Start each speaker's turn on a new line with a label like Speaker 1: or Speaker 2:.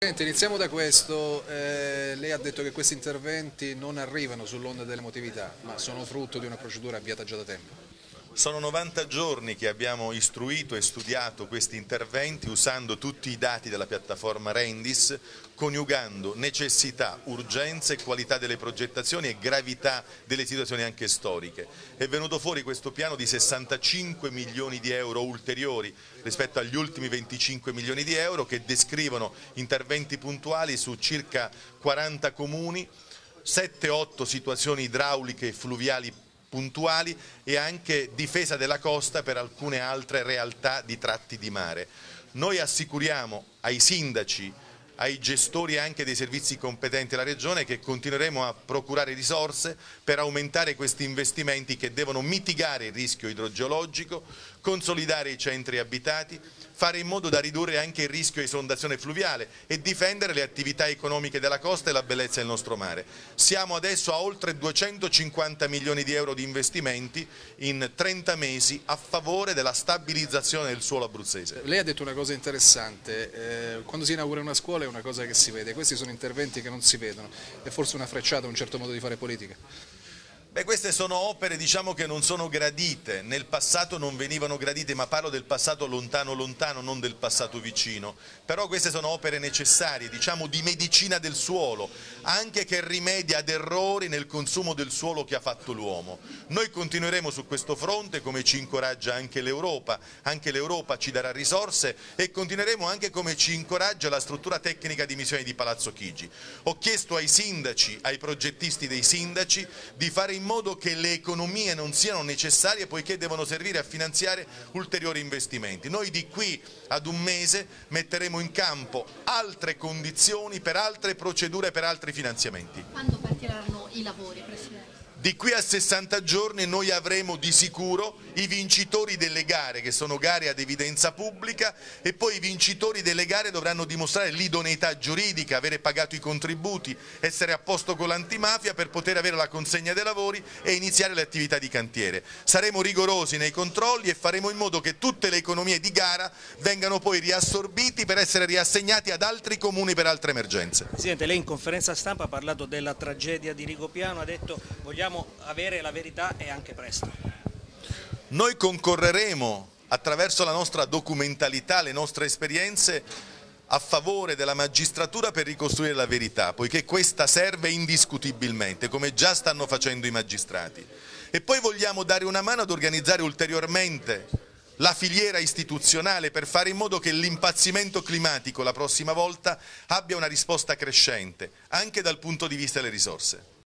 Speaker 1: Iniziamo da questo, lei ha detto che questi interventi non arrivano sull'onda dell'emotività, ma sono frutto di una procedura avviata già da tempo.
Speaker 2: Sono 90 giorni che abbiamo istruito e studiato questi interventi usando tutti i dati della piattaforma Rendis, coniugando necessità, urgenza e qualità delle progettazioni e gravità delle situazioni anche storiche. È venuto fuori questo piano di 65 milioni di euro ulteriori rispetto agli ultimi 25 milioni di euro che descrivono interventi puntuali su circa 40 comuni, 7-8 situazioni idrauliche e fluviali puntuali e anche difesa della costa per alcune altre realtà di tratti di mare. Noi assicuriamo ai sindaci, ai gestori anche dei servizi competenti della Regione che continueremo a procurare risorse per aumentare questi investimenti che devono mitigare il rischio idrogeologico, consolidare i centri abitati, fare in modo da ridurre anche il rischio di esondazione fluviale e difendere le attività economiche della costa e la bellezza del nostro mare. Siamo adesso a oltre 250 milioni di euro di investimenti in 30 mesi a favore della stabilizzazione del suolo abruzzese.
Speaker 1: Lei ha detto una cosa interessante, quando si inaugura una scuola è una cosa che si vede, questi sono interventi che non si vedono, è forse una frecciata, un certo modo di fare politica.
Speaker 2: Beh, queste sono opere che non sono gradite, nel passato non venivano gradite, ma parlo del passato lontano lontano, non del passato vicino, però queste sono opere necessarie, di medicina del suolo, anche che rimedia ad errori nel consumo del suolo che ha fatto l'uomo. Noi continueremo su questo fronte come ci incoraggia anche l'Europa ci darà risorse e continueremo anche come ci incoraggia la struttura tecnica di missione di Palazzo Chigi. Ho chiesto ai sindaci, ai progettisti dei sindaci di fare in modo che le economie non siano necessarie poiché devono servire a finanziare ulteriori investimenti. Noi di qui ad un mese metteremo in campo altre condizioni per altre procedure, per altri finanziamenti.
Speaker 3: Quando partiranno i lavori, Presidente?
Speaker 2: Di qui a 60 giorni noi avremo di sicuro i vincitori delle gare, che sono gare ad evidenza pubblica, e poi i vincitori delle gare dovranno dimostrare l'idoneità giuridica, avere pagato i contributi, essere a posto con l'antimafia per poter avere la consegna dei lavori e iniziare le attività di cantiere. Saremo rigorosi nei controlli e faremo in modo che tutte le economie di gara vengano poi riassorbiti per essere riassegnati ad altri comuni per altre emergenze.
Speaker 4: Presidente, lei in conferenza stampa ha parlato della tragedia di Rigopiano, ha detto vogliamo avere la verità e anche presto.
Speaker 2: Noi concorreremo attraverso la nostra documentalità, le nostre esperienze a favore della magistratura per ricostruire la verità, poiché questa serve indiscutibilmente, come già stanno facendo i magistrati. E poi vogliamo dare una mano ad organizzare ulteriormente la filiera istituzionale per fare in modo che l'impazzimento climatico la prossima volta abbia una risposta crescente, anche dal punto di vista delle risorse.